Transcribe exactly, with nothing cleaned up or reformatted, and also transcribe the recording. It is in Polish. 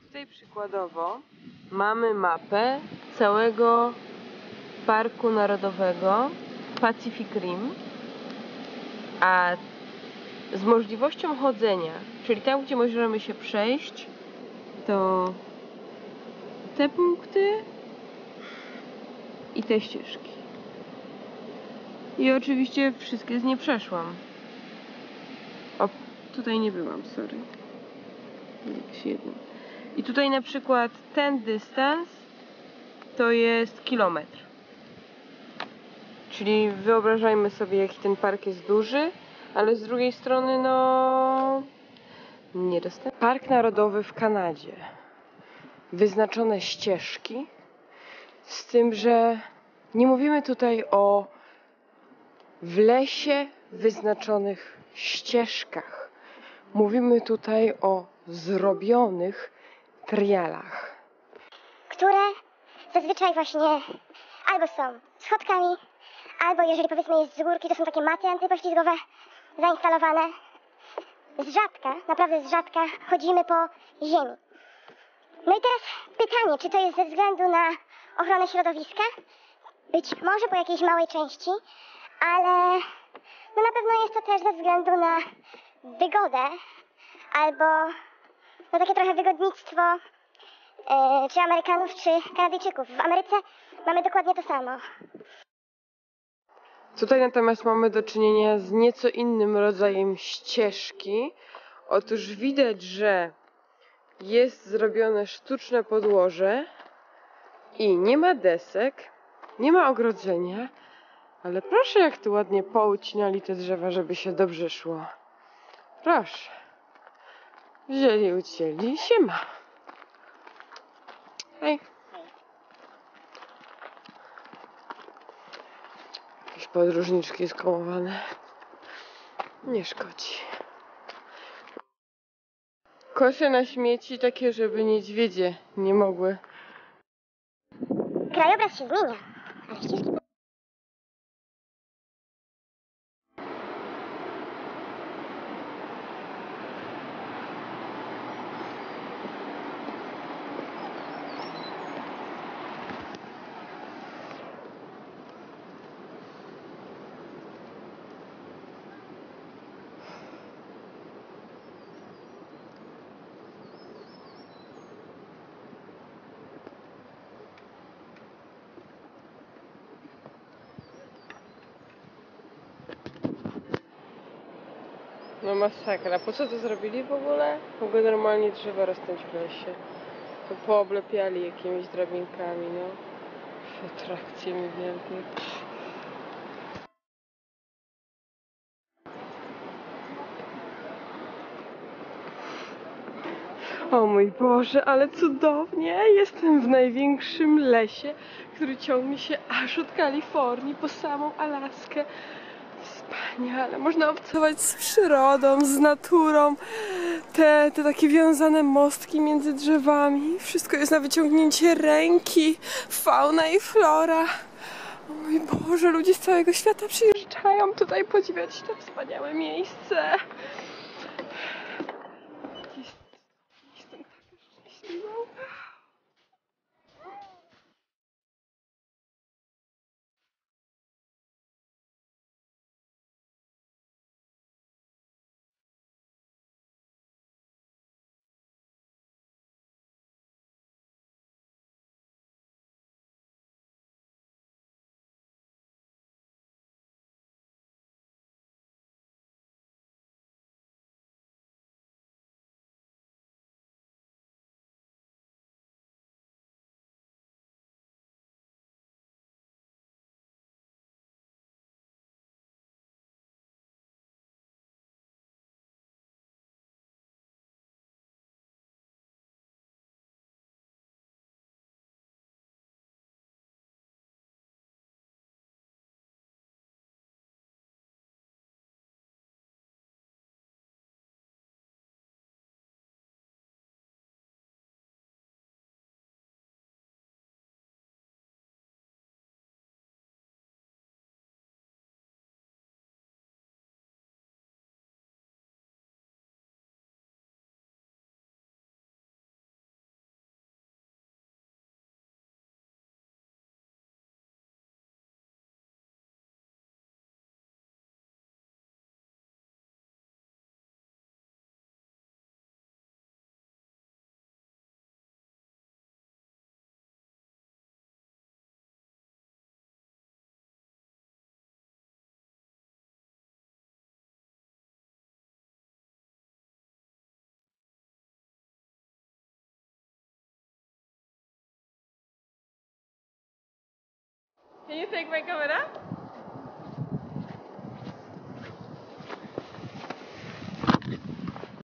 Tutaj przykładowo mamy mapę całego Parku Narodowego Pacific Rim, a z możliwością chodzenia, czyli tam, gdzie możemy się przejść, to te punkty i te ścieżki. I oczywiście wszystkie z nie przeszłam. O, tutaj nie byłam, sorry. Jakiś jeden. I tutaj na przykład ten dystans to jest kilometr. Czyli wyobrażajmy sobie, jaki ten park jest duży, ale z drugiej strony, no... niedostępny. Park Narodowy w Kanadzie. Wyznaczone ścieżki, z tym, że nie mówimy tutaj o w lesie wyznaczonych ścieżkach. Mówimy tutaj o zrobionych trialach, które zazwyczaj właśnie albo są schodkami, albo jeżeli powiedzmy jest z górki, to są takie maty antypoślizgowe zainstalowane. Z rzadka, naprawdę z rzadka chodzimy po ziemi. No i teraz pytanie, czy to jest ze względu na ochronę środowiska? Być może po jakiejś małej części, ale no na pewno jest to też ze względu na wygodę, albo no takie trochę wygodnictwo e, czy Amerykanów, czy Kanadyjczyków. W Ameryce mamy dokładnie to samo. Tutaj natomiast mamy do czynienia z nieco innym rodzajem ścieżki. Otóż widać, że jest zrobione sztuczne podłoże i nie ma desek, nie ma ogrodzenia, ale proszę, jak tu ładnie poucinali te drzewa, żeby się dobrze szło. Proszę. Wzięli, ucięli i siema. Hej. Jakieś podróżniczki skołowane. Nie szkodzi. Kosze na śmieci takie, żeby niedźwiedzie nie mogły. Krajobraz się zmienia, ale ścieżki... No masakra. Po co to zrobili w ogóle? Mogły normalnie drzewa rosnąć w lesie. To pooblepiali jakimiś drabinkami, no. Atrakcje mi wielkie. O mój Boże, ale cudownie! Jestem w największym lesie, który ciągnie się aż od Kalifornii po samą Alaskę. Wspaniale! Można obcować z przyrodą, z naturą. Te, te takie wiązane mostki między drzewami. Wszystko jest na wyciągnięcie ręki. Fauna i flora. O mój Boże, ludzie z całego świata przyjeżdżają tutaj podziwiać to wspaniałe miejsce. Jestem taka szczęśliwa. Ja nie tak jak moja kamera?